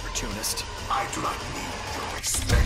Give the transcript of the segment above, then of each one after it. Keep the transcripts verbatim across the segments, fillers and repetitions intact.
opportunist. I do not need your respect.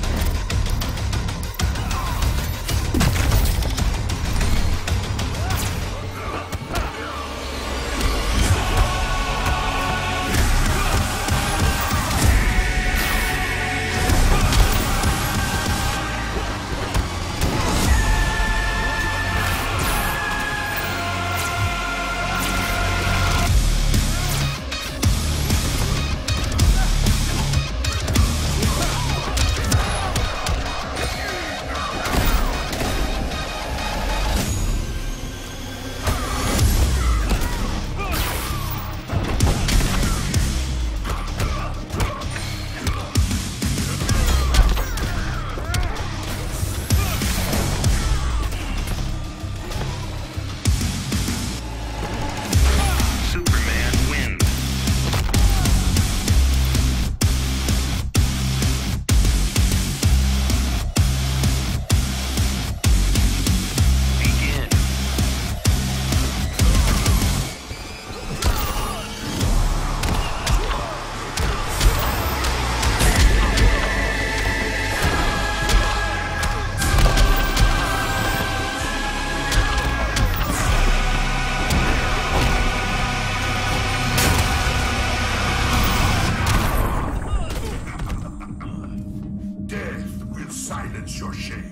Silence your shame.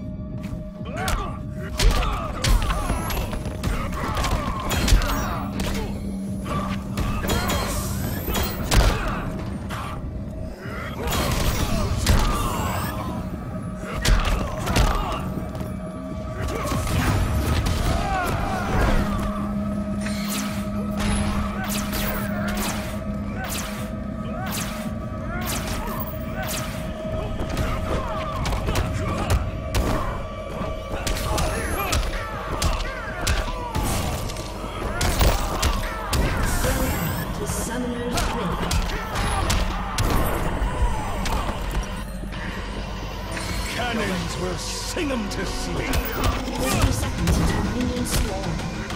Cannons will sing them to sleep. thirty seconds until minions swarm.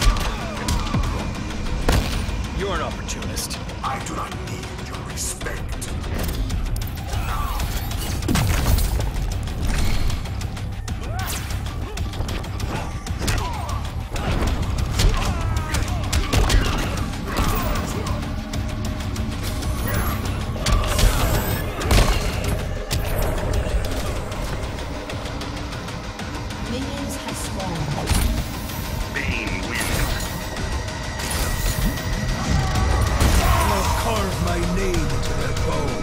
You're an opportunist. I do not need your respect. Minions have swarmed. Bane wins. I'll carve my name into their bones.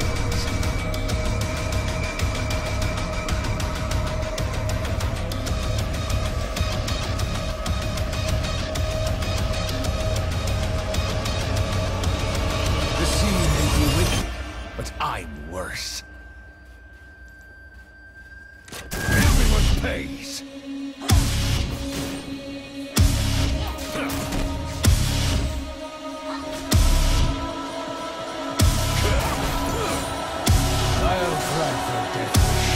The scene may be wicked, but I'm worse. Everyone pays. I'll grant their death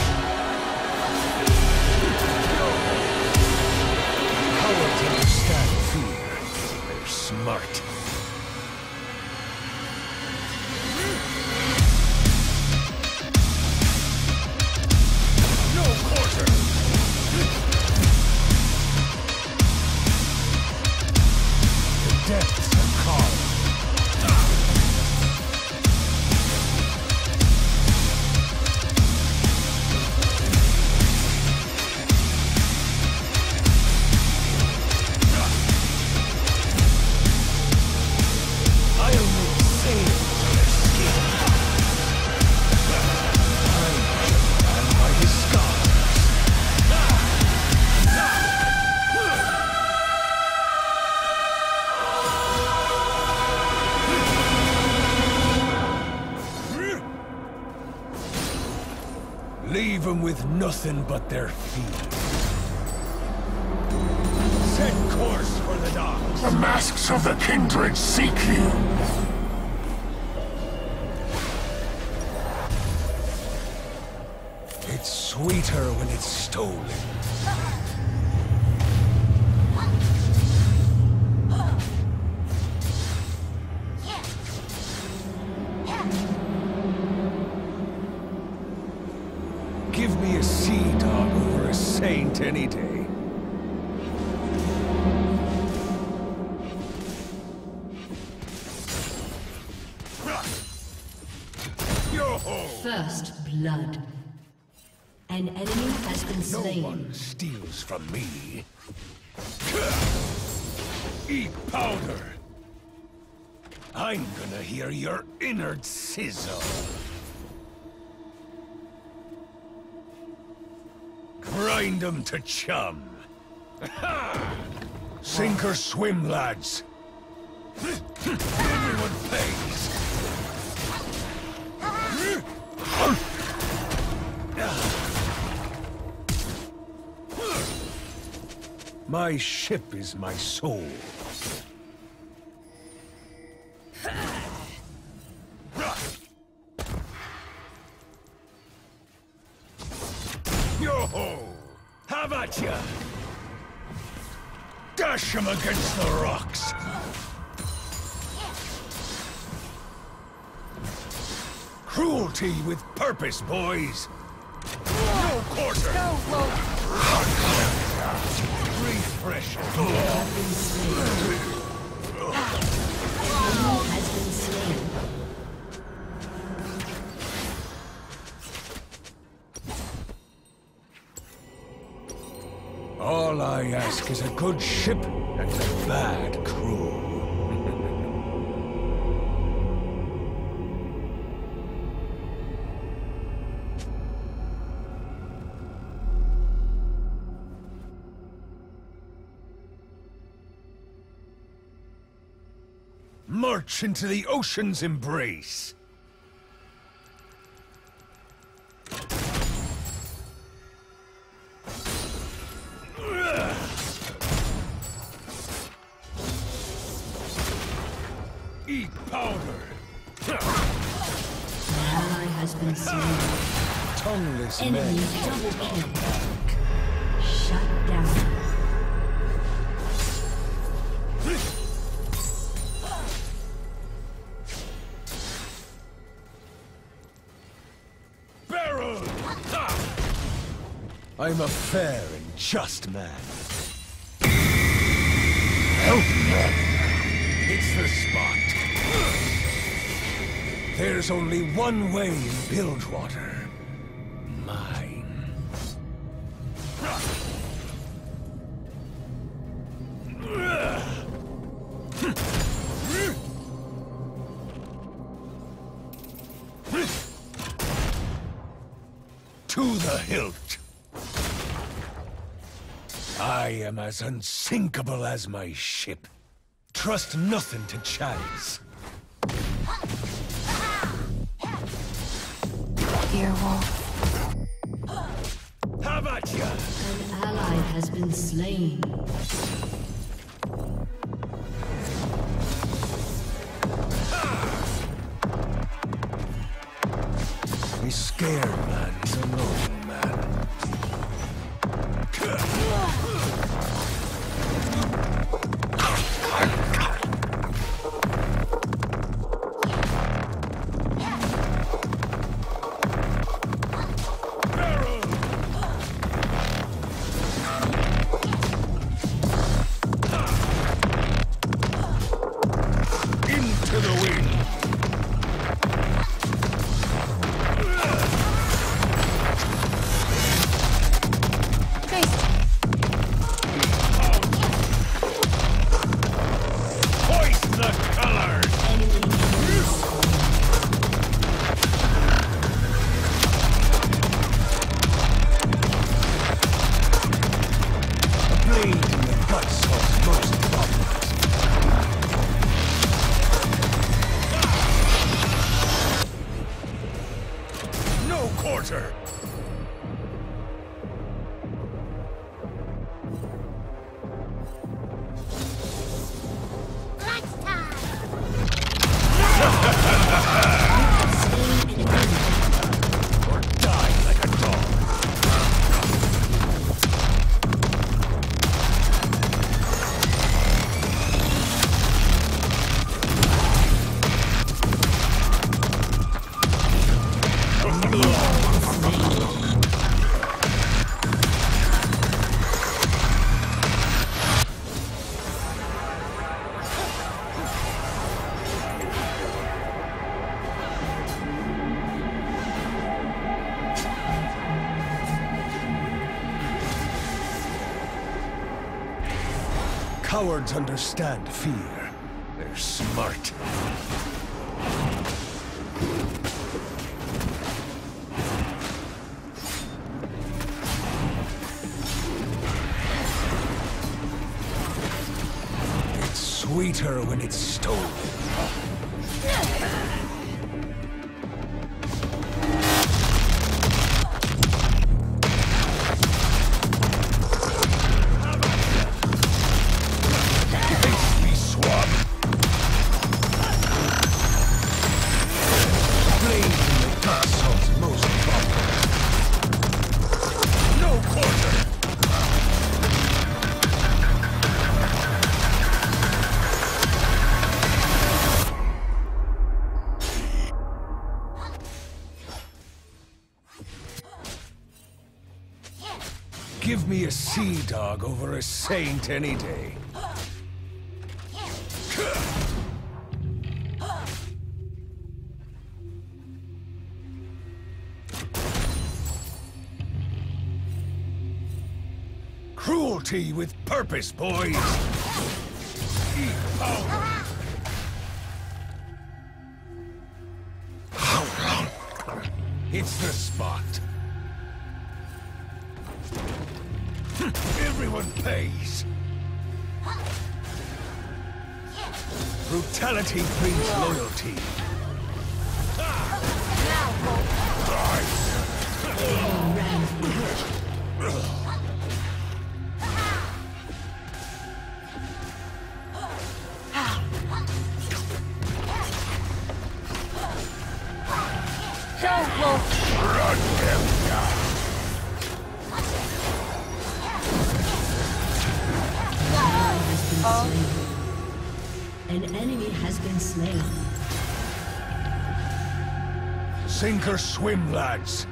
wish. Cowards understand fear. They're smart. No quarter! The depths are calm. I'll make sails of their skin. And by his scars. Leave them with nothing but their feet. Set course for the docks. The masks of the kindred seek you. It's sweeter when it's stolen. First blood. An enemy has been No slain. one steals from me. Eat powder. I'm gonna hear your innards sizzle. Grind them to chum. Sink or swim, lads. Everyone pays. My ship is my soul. Yo-ho! Have at ya! Dash him against the rocks! Cruelty with purpose, boys! No quarter! No, refresh. Has been slain. All I ask is a good ship and a bad crew. March into the ocean's embrace. Eat powder. An ally has been slain. Tongueless Enemy men. double kill. Shut down. Barrel! Ha! I'm a fair and just man. Help me! It's the spot. There's only one way in Bilgewater. Mine. To the hilt. I am as unsinkable as my ship. Trust nothing to chance. Earwolf. How about ya? An ally has been slain. A scared man is a lonely man. Into the wind. Cowards understand fear. They're smart. It's sweeter when it's stolen. Give me a sea dog over a saint any day. Cruelty with purpose, boys! Eat power! It's the spot. Everyone pays. Brutality breeds loyalty. Run him down. An enemy has been slain. Sink or swim, lads.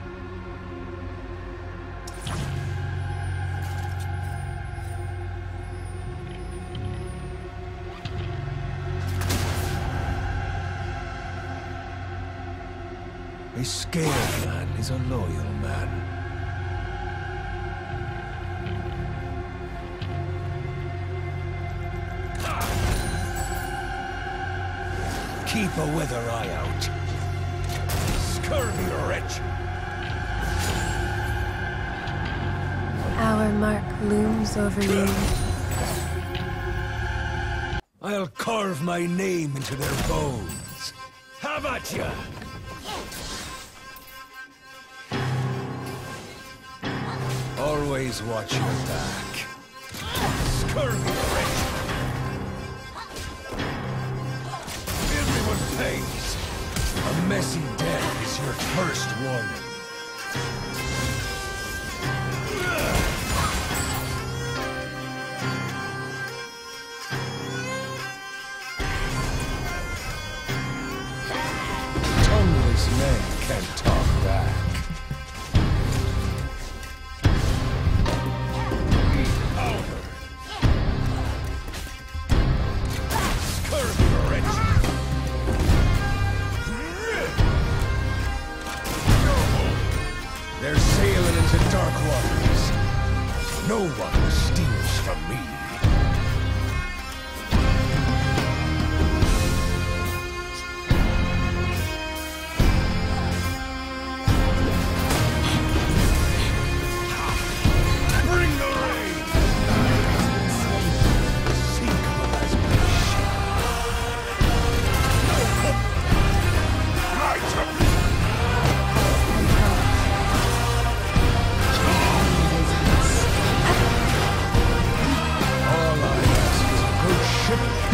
A scared man is a loyal man. Keep a weather eye out. Scurvy wretch! Our mark looms over you. I'll carve my name into their bones. How about ya? Always watch your back. Scurvy wretch! Pays. A messy death is your first warning. Tongueless men can't talk back. Eat powder. Scurvy wretch. They're sailing into dark waters. No one steals from me. Bring the rain! Single as my ship. My turn! All I ask is a good ship.